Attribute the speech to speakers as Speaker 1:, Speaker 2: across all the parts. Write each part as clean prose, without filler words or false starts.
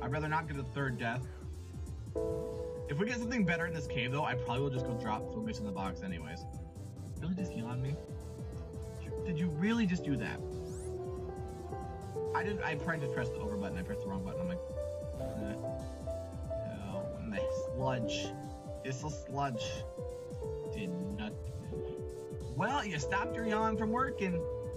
Speaker 1: I'd rather not get a third death. If we get something better in this cave, though, I probably will just go drop focus in the box anyways. Really just heal on me? Did you really just do that? I tried to press the over button. I pressed the wrong button. I'm like, oh, my sludge. It's a sludge. Did not. Well, you stopped your yawn from working.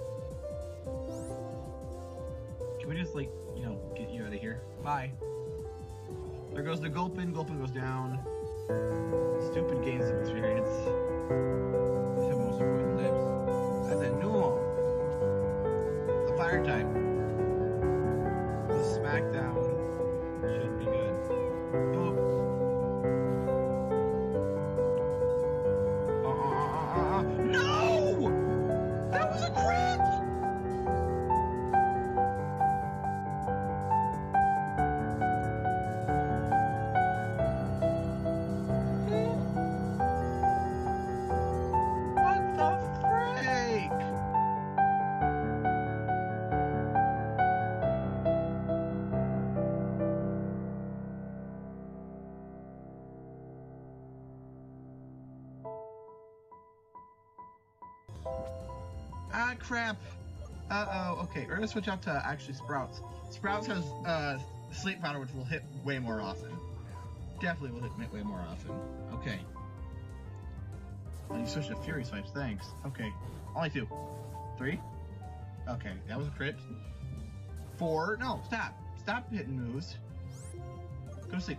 Speaker 1: Can we just, like, you know, get you out of here? Bye. There goes the Gulpin. Gulpin goes down. Stupid games of experience. These have most important lives. And then Nuo. The fire type. The smackdown should be good. Oh. No! That was a crit! Ah, crap. Uh-oh. Okay, we're gonna switch out to actually Sprouts. Sprouts has Sleep Powder, which will hit way more often. Definitely will hit way more often. Okay. Oh, you switched to Fury Swipes, thanks. Okay. Only 2. 3? Okay, that was a crit. 4. No, stop. Stop hitting moves. Go to sleep.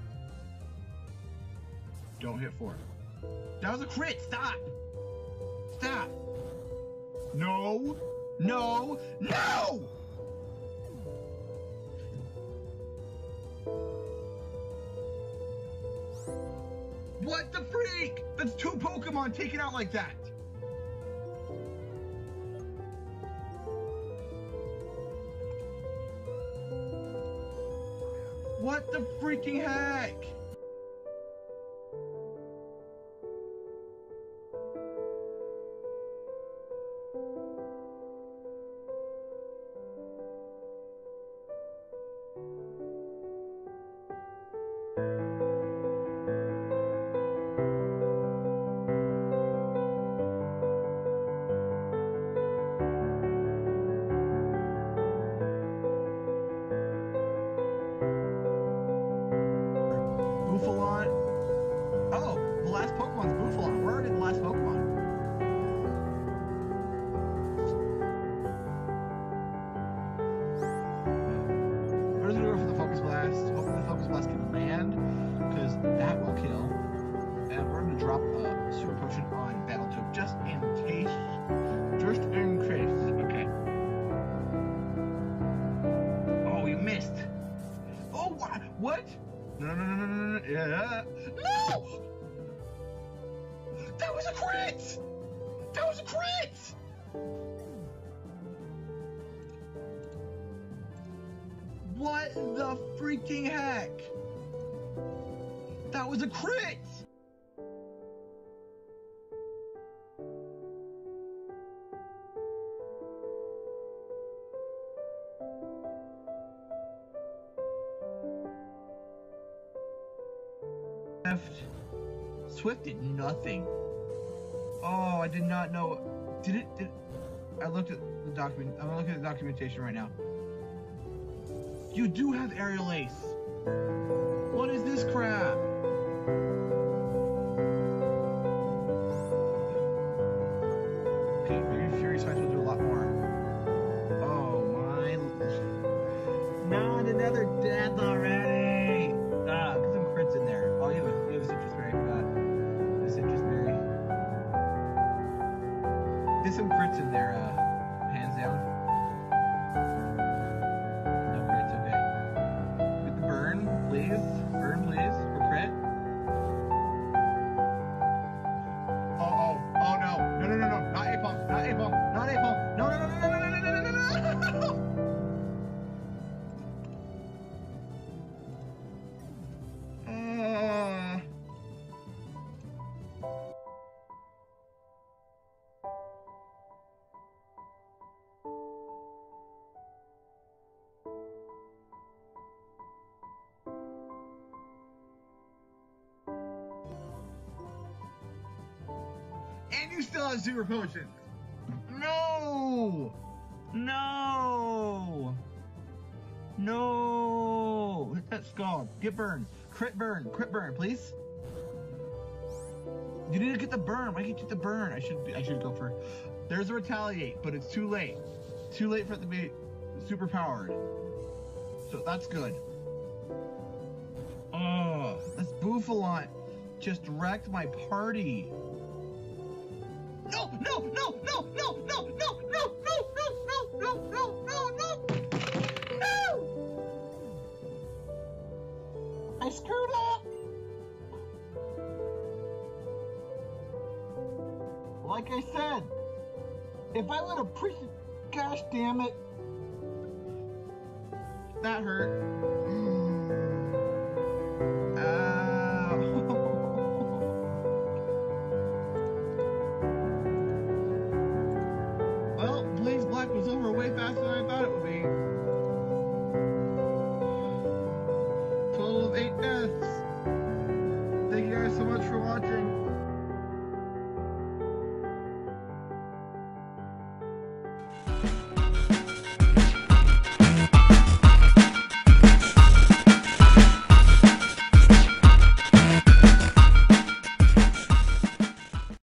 Speaker 1: Don't hit 4. That was a crit! Stop! Stop! No! No! No! What the freak? That's 2 Pokemon taken out like that! What the freaking heck? Oh, the last Pokemon's Bufalon. We're already the last Pokemon. We're just gonna go for the Focus Blast. Hopefully the Focus Blast can land, because that will kill. And we're gonna drop a Super Potion on Battletoad just in case. Just in case. Okay. Oh, you missed. Oh, what? No. Yeah. No! That was a crit! That was a crit! What the freaking heck? That was a crit! Swift did nothing. Oh, I did not know. Did I looked at the document. I'm looking at the documentation right now. You do have Aerial Ace. What is this crap? Okay, maybe Fury Swipes will do a lot more. Oh my! Not another death already. Get some crits in there. Oh, you have a Citrus Berry. I forgot. The Citrus Berry. Get some crits in there, hands down. No crits, okay. Get the burn, please. Burn, please, for crit. Oh no. No. Not A-Pump. Not A-Pump. Not A-Pump. No. you still have super potion. No! No! No! Hit that skull. Get burned. Crit burn, please. You need to get the burn. Why can't you get the burn? I should go for. There's a retaliate, but it's too late. Too late for it to be super powered. So that's good. Oh, this Bouffalant just wrecked my party. No! No! No! No! No! No! No! No! No! No! No! No! No! No! No! I screwed up. Like I said, if I would have gosh damn it, that hurt. Well, Blaze Black was over way faster than I thought it would be. Total of 8 deaths. Thank you guys so much for watching.